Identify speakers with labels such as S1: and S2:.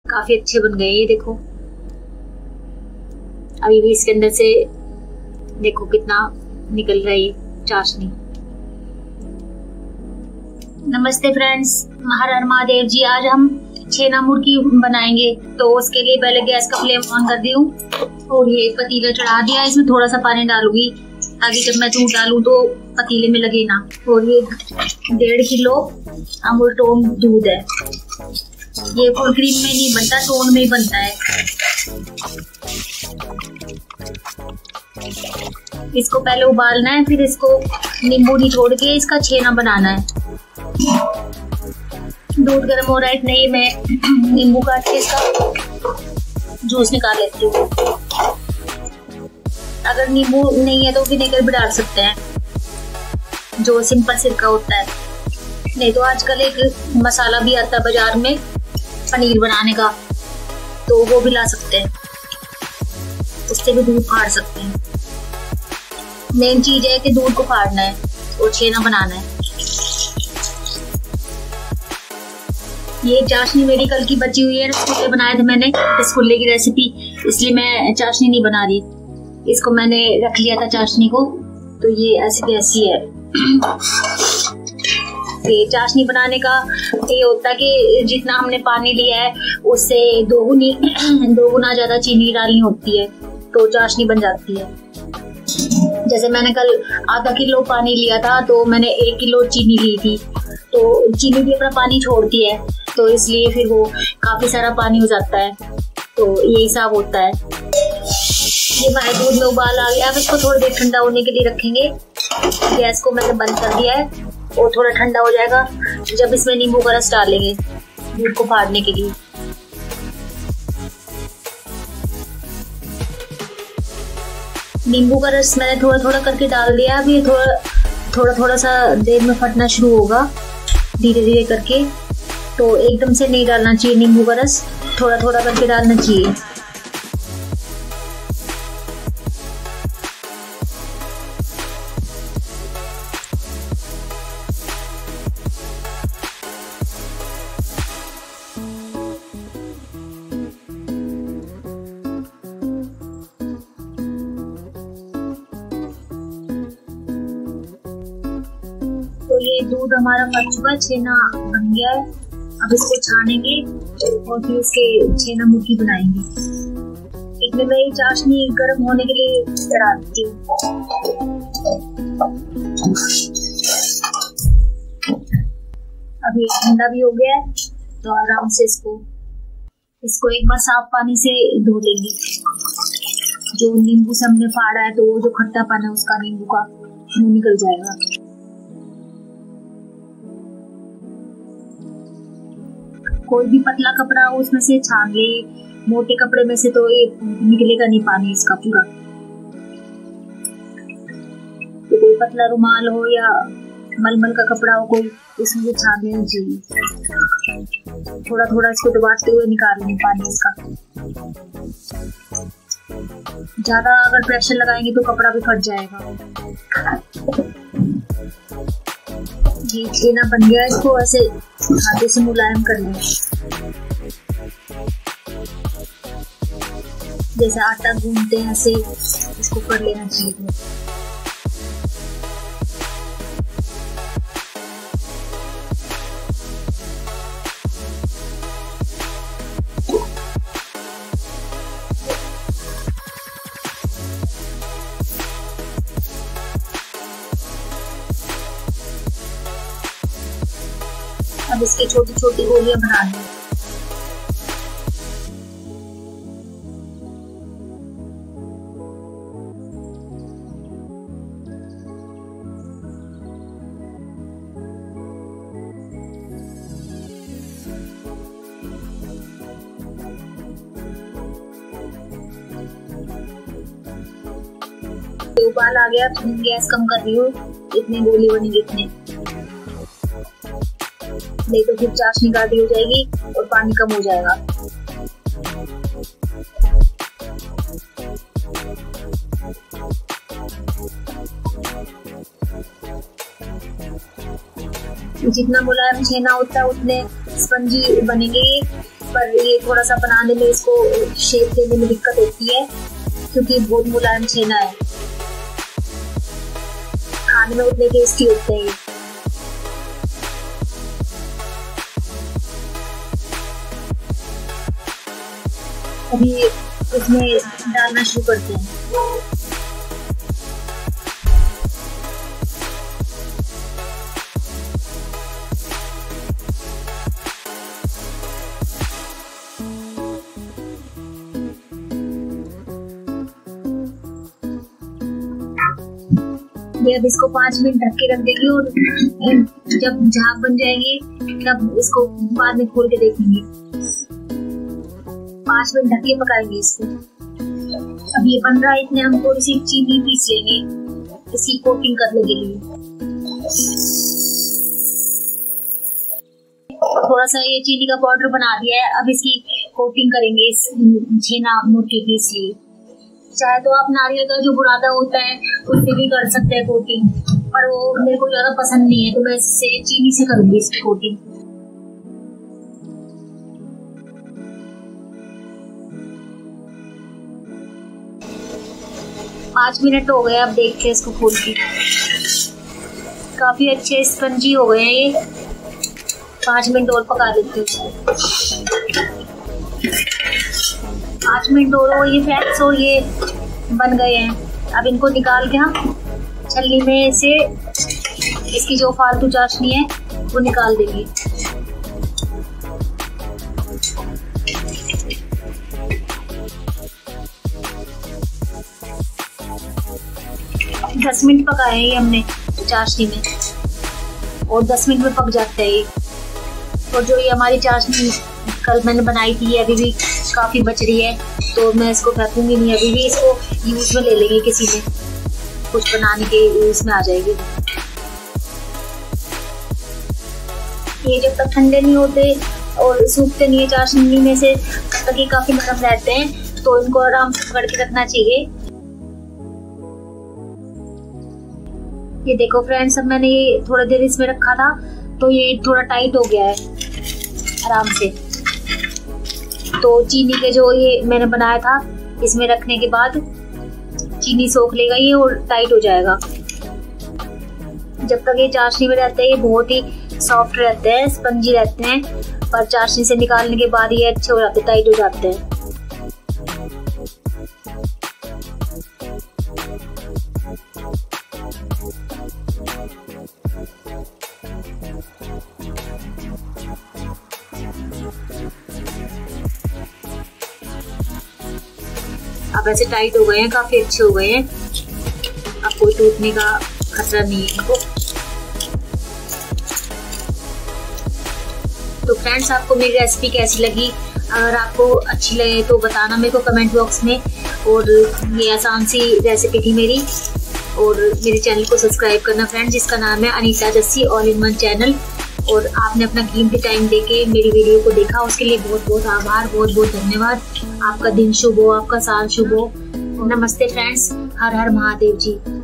S1: काफी अच्छे बन गए ये देखो। अभी भी इसके अंदर से देखो कितना निकल रहा है ये चाशनी। नमस्ते फ्रेंड्स, हर हर महादेव जी। आज हम छेना मुर्गी बनाएंगे, तो उसके लिए पहले गैस का फ्लेम ऑन कर दी हूँ और ये पतीला चढ़ा दिया। इसमें थोड़ा सा पानी डालूंगी ताकि जब मैं दूध डालूं तो पतीले में लगे ना। और ये 1.5 किलो अमूल टोन दूध है। ये फुल क्रीम में नहीं बनता, टोन में ही बनता है। इसको पहले उबालना है, फिर इसको नींबू निचोड़ के इसका छेना बनाना है। दूध गर्म हो रहा है, इतने ही मैं नींबू काट के इसका जूस निकाल लेती हूँ। अगर नींबू नहीं है तो विनेगर भी डाल सकते हैं, जो सिंपल सिरका होता है। नहीं तो आजकल एक मसाला भी आता है बाजार में पनीर बनाने का, तो वो भी ला सकते हैं, उससे भी दूध फाड़ सकते हैं। मेन चीज है कि दूध को फाड़ना है और छेना बनाना है। ये चाशनी मेरी कल की बची हुई है, रसगुल्ले बनाए थे मैंने, रसगुल्ले की रेसिपी, इसलिए मैं चाशनी नहीं बना रही। इसको मैंने रख लिया था चाशनी को, तो ये ऐसी की ऐसी है। ये चाशनी बनाने का ये होता है कि जितना हमने पानी लिया है उससे 2 गुना ज्यादा चीनी डालनी होती है, तो चाशनी बन जाती है। जैसे मैंने कल आधा किलो पानी लिया था, तो मैंने 1 किलो चीनी ली थी, तो चीनी भी अपना पानी छोड़ती है, तो इसलिए फिर वो काफी सारा पानी हो जाता है। तो ये हिसाब होता है। ये हमारे दूध में उबाल आ गया। अब इसको थोड़ी देर ठंडा होने के लिए रखेंगे। गैस को मैंने बंद कर दिया है और थोड़ा ठंडा हो जाएगा जब इसमें नींबू का रस डालेंगे दूध को फाड़ने के लिए। नींबू का रस मैंने थोड़ा थोड़ा करके डाल दिया। अब ये थोड़ा सा देर में फटना शुरू होगा, धीरे धीरे करके। तो एकदम से नहीं डालना चाहिए नींबू का रस, थोड़ा थोड़ा करके डालना चाहिए। तो ये दूध हमारा पक चुका, छेना बन गया है। अब इसको छानेंगे और फिर इसके छेना मुर्गी बनाएंगे। इतने में ही चाशनी गर्म होने के लिए चढ़ा देती हूँ। अभी ठंडा भी हो गया है, तो आराम से इसको एक बार साफ पानी से धो लेंगे। जो नींबू से हमने फाड़ा है, तो वो जो खट्टापन है उसका नींबू का वो निकल जाएगा। कोई भी पतला कपड़ा हो उसमें से छान ले, मोटे कपड़े में से तो ये निकलेगा नहीं पानी इसका पूरा। तो कोई पतला रुमाल हो या मलमल का कपड़ा हो कोई, इसमें से छान लेना चाहिए। थोड़ा थोड़ा इसको दबाते हुए निकाल लें पानी इसका। ज्यादा अगर प्रेशर लगाएंगे तो कपड़ा भी फट जाएगा। ये छेना बन गया, इसको ऐसे हाथों से मुलायम कर लें, जैसे आटा गूंथते हैं ऐसे इसको कर लेना चाहिए। अब इसकी छोटी छोटी गोलियां बना लें। उबाल आ गया, गैस कम कर रही हूँ। इतनी गोली बनेगी इतने, नहीं तो फिर चाशनी गाढ़ी हो जाएगी और पानी कम हो जाएगा। जितना मुलायम छेना होता है उतने स्पंजी बनेंगे। पर ये थोड़ा सा बनाने में, इसको शेप देने में दिक्कत होती है क्योंकि बहुत मुलायम छेना है। खाने में उतने टेस्टी होते हैं। अभी इसमें डालना शुरू करते हैं। अब इसको 5 मिनट ढक के रख देंगे और जब झाग बन जाएंगे तब इसको बाद में खोल के देखेंगे। 5 मिनट ढक के पकाएंगे इसको। अब ये बन रहा है, इतने हम थोड़ी सी चीनी पीस लेंगे इसी कोटिंग करने के लिए। थोड़ा सा ये चीनी का पाउडर बना दिया है, अब इसकी कोटिंग करेंगे इस छेना मुर्गी की। इसलिए चाहे तो आप नारियल का जो बुरादा होता है उससे भी कर सकते हैं कोटिंग, पर वो मेरे को ज्यादा पसंद नहीं है, तो मैं इससे चीनी से करूंगी इसकी कोटिंग। पाँच मिनट हो गए, अब देखते हैं इसको खोल के। काफी अच्छे स्पंजी हो गए हैं ये। 5 मिनट और पका लेते हैं इसको। 5 मिनट और हो ये फ्रेंड्स, और ये बन गए हैं। अब इनको निकाल के हम छलनी में से इसकी जो फालतू चाशनी है वो निकाल देंगे। दस मिनट पकाए हैं ये हमने चाशनी में, और 10 मिनट में पक जाता है ये। और जो ये हमारी चाशनी कल मैंने बनाई थी अभी भी काफी बच रही है, तो मैं इसको फेंकूंगी नहीं, अभी भी इसको यूज में ले लेंगे, किसी में कुछ बनाने के यूज में आ जाएगी। ये जब तक ठंडे नहीं होते और सूखते नहीं है चाशनी में से, तब तक ये काफी नरम रहते हैं, तो इनको आराम से पकड़ के रखना चाहिए। ये देखो फ्रेंड्स, अब मैंने ये थोड़ा देर इसमें रखा था तो ये थोड़ा टाइट हो गया है आराम से। तो चीनी के जो ये मैंने बनाया था इसमें रखने के बाद चीनी सोख लेगा ये और टाइट हो जाएगा। जब तक ये चाशनी में रहते हैं ये बहुत ही सॉफ्ट रहते हैं, स्पंजी रहते हैं, पर चाशनी से निकालने के बाद ये अच्छे हो जाते, टाइट हो जाते हैं। अब ऐसे टाइट हो गए हैं, काफी अच्छे हो गए हैं। अब कोई टूटने का खतरा नहीं है इनको। तो फ्रेंड्स, आपको मेरी रेसिपी कैसी लगी? अगर आपको अच्छी लगे तो बताना मेरे को कमेंट बॉक्स में। और ये आसान सी रेसिपी थी मेरी। और मेरे चैनल को सब्सक्राइब करना फ्रेंड्स, जिसका नाम है Anita Jassi all in one channel. और आपने अपना कीमती टाइम देके मेरी वीडियो को देखा, उसके लिए बहुत बहुत आभार, बहुत बहुत धन्यवाद। आपका दिन शुभ हो, आपका साल शुभ हो। नमस्ते फ्रेंड्स, हर हर महादेव जी।